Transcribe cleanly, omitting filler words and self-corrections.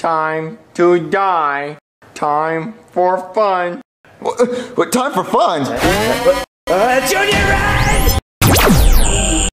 Time to die. Time for fun. What time for fun? Junior!